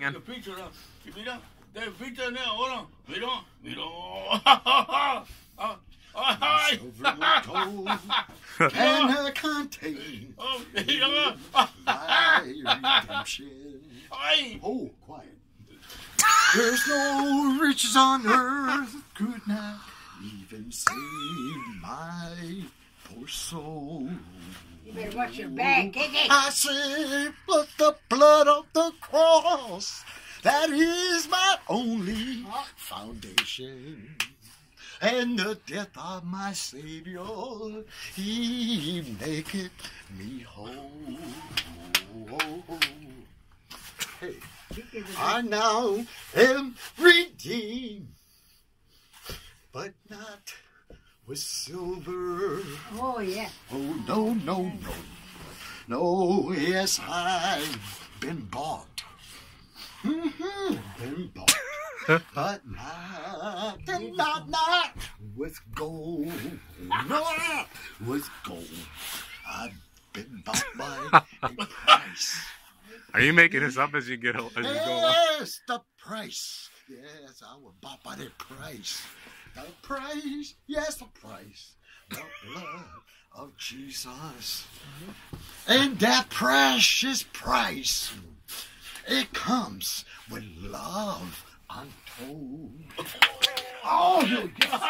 man. There's pizza in there. Hold on. Mira. Silver gold cannot contain my redemption. Oh, quiet. There's no riches on earth could not even save my poor soul. You better watch your back, Kiki. I say, but the blood of the cross, that is my only foundation. And the death of my Savior, He maketh me whole. Hey, I now am redeemed, but not with silver. Oh, yeah. Oh, no, no, no. No, yes, I've been bought. Been bought. But not with gold. Not with gold. I've been bought by a price. Are you making this up as you go? Yes, the price. Yes, I was bought by the price. The price. Yes, the price. The blood of Jesus. And that precious price, it comes with love untold. Oh, you got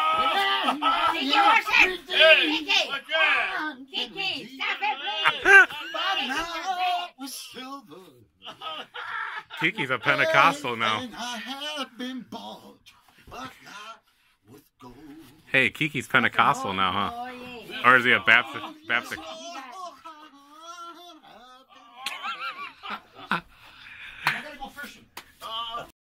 Kiki, stop it, please. not with silver. Kiki's a Pentecostal now. And I have been bought, but not with gold. Hey, Kiki's Pentecostal now, huh? Oh, yeah. Or is he a Baptist?